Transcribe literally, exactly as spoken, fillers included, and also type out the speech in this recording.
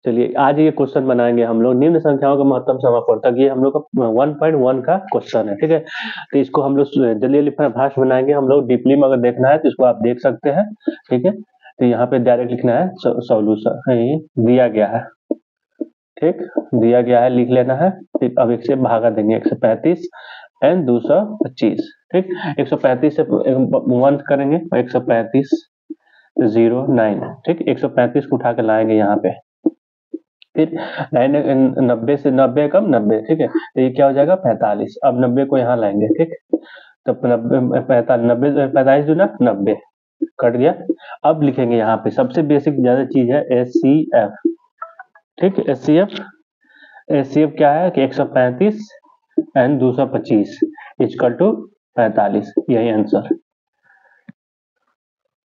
चलिए आज ये क्वेश्चन बनाएंगे हम लोग, निम्न संख्याओं का महत्तम समापवर्तक। ये हम लोग का वन पॉइंट वन का क्वेश्चन है, ठीक है। तो इसको हम लोग जल्दी जल्दी भाष बनाएंगे हम लोग। डीपली में अगर देखना है तो इसको आप देख सकते हैं, ठीक है। तो यहाँ पे डायरेक्ट लिखना है सॉल्यूशन, दिया गया है, ठीक, दिया गया है, लिख लेना है। ठीक, अब एक से भागा देंगे, एक सौ पैंतीस एंड दो सौ पच्चीस, ठीक। एक सौ पैंतीस से वन करेंगे, एक सौ पैंतीस जीरो नाइन, ठीक। एक सौ पैंतीस को उठा के लाएंगे यहाँ पे, फिर नब्बे से नब्बे कम नब्बे, ठीक है। तो ये क्या हो जाएगा पैंतालीस। अब नब्बे को यहाँ लाएंगे, ठीक। तो नब्बे पैंतालीस नब्बे पैंतालीस जो ना नब्बे कट गया। अब लिखेंगे यहाँ पे सबसे बेसिक ज्यादा चीज है एच सी एफ, ठीक। H C F H C F क्या है कि एक सौ पैंतीस एंड दो सौ पच्चीस इक्वल टू पैंतालीस, यही आंसर।